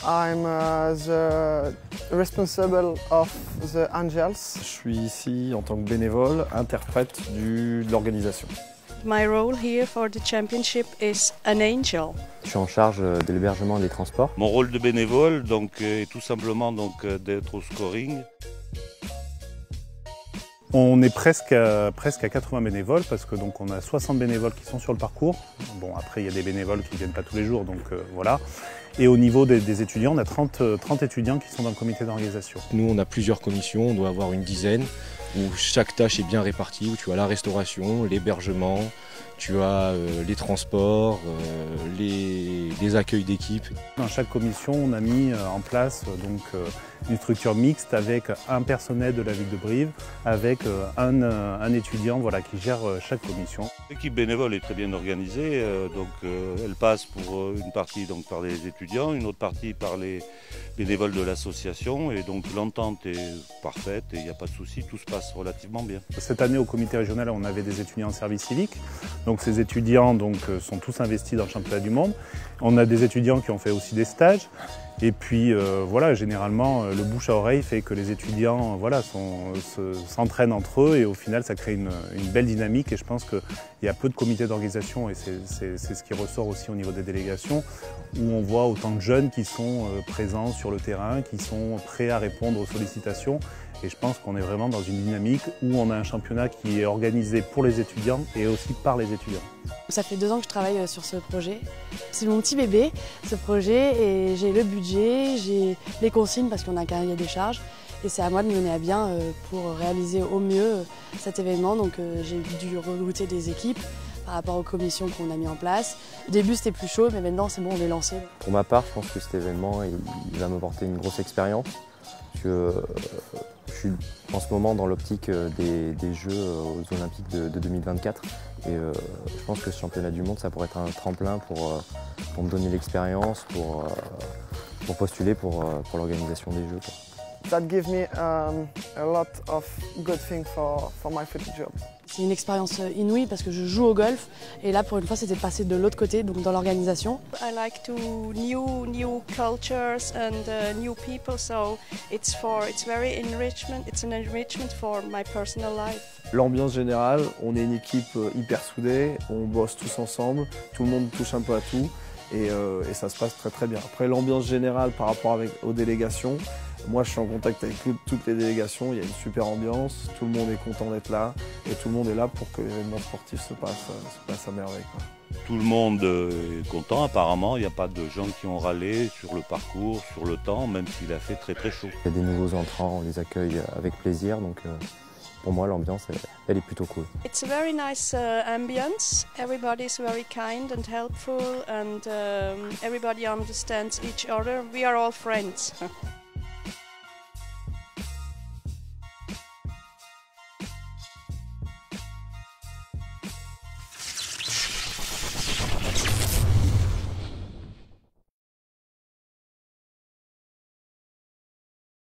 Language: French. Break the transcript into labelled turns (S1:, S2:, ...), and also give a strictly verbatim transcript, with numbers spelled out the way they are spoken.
S1: I'm uh, the responsible of the Angels.
S2: Je suis ici en tant que bénévole, interprète du, de l'organisation.
S3: My role here for the championship is an angel.
S4: Je suis en charge de l'hébergement et des transports.
S5: Mon rôle de bénévole donc, est tout simplement donc, d'être au scoring.
S6: On est presque à, presque à quatre-vingts bénévoles parce que donc on a soixante bénévoles qui sont sur le parcours. Bon, après il y a des bénévoles qui ne viennent pas tous les jours, donc euh, voilà. Et au niveau des, des étudiants, on a trente, trente étudiants qui sont dans le comité d'organisation.
S7: Nous on a plusieurs commissions, on doit avoir une dizaine où chaque tâche est bien répartie, où tu as la restauration, l'hébergement, tu as euh, les transports, euh, les, les accueils d'équipe.
S6: Dans chaque commission, on a mis en place donc, euh, une structure mixte avec un personnel de la ville de Brive, avec euh, un, un étudiant voilà, qui gère chaque commission.
S5: L'équipe bénévole est très bien organisée, euh, donc euh, elle passe pour euh, une partie donc, par les étudiants, une autre partie par les bénévoles de l'association, et donc l'entente est parfaite et il n'y a pas de souci, tout se passe relativement bien.
S6: Cette année au comité régional, on avait des étudiants en service civique. Donc ces étudiants donc, sont tous investis dans le championnat du monde. On a des étudiants qui ont fait aussi des stages. Et puis euh, voilà, généralement, le bouche à oreille fait que les étudiants voilà, s'entraînent entre eux et au final, ça crée une, une belle dynamique. Et je pense qu'il y a peu de comités d'organisation et c'est ce qui ressort aussi au niveau des délégations où on voit autant de jeunes qui sont euh, présents sur le terrain, qui sont prêts à répondre aux sollicitations. Et je pense qu'on est vraiment dans une dynamique où on a un championnat qui est organisé pour les étudiants et aussi par les étudiants.
S8: Ça fait deux ans que je travaille sur ce projet. C'est mon petit bébé, ce projet, et j'ai le budget, j'ai les consignes parce qu'on a un cahier des charges. Et c'est à moi de mener à bien pour réaliser au mieux cet événement. Donc j'ai dû recruter des équipes par rapport aux commissions qu'on a mis en place. Au début c'était plus chaud, mais maintenant c'est bon, on est lancé.
S4: Pour ma part, je pense que cet événement il, il va m'apporter une grosse expérience. Que, euh, je suis en ce moment dans l'optique des, des Jeux aux Olympiques de, de deux mille vingt-quatre et euh, je pense que ce championnat du monde ça pourrait être un tremplin pour, euh, pour me donner l'expérience, pour, euh, pour postuler pour, euh, pour l'organisation des Jeux. Quoi.
S1: That gives me um, a lot of good things for, for my future job.
S8: C'est une expérience inouïe parce que je joue au golf et là pour une fois c'était de passer de l'autre côté, donc dans l'organisation.
S3: I like to new new cultures and uh, new people, so it's for it's very enrichment. It's an enrichment for my personal life.
S2: L'ambiance générale, on est une équipe hyper soudée, on bosse tous ensemble, tout le monde touche un peu à tout et, euh, et ça se passe très très bien. Après l'ambiance générale par rapport avec, aux délégations, moi je suis en contact avec tout, toutes les délégations, il y a une super ambiance, tout le monde est content d'être là et tout le monde est là pour que l'événement sportif se passe, se passe à merveille, quoi.
S5: Tout le monde est content apparemment, il n'y a pas de gens qui ont râlé sur le parcours, sur le temps, même s'il a fait très très chaud.
S4: Il y a des nouveaux entrants, on les accueille avec plaisir, donc euh, pour moi l'ambiance elle, elle est plutôt cool.
S3: It's a very nice uh, ambience, everybody is very kind and helpful and um, everybody understands each other, we are all friends.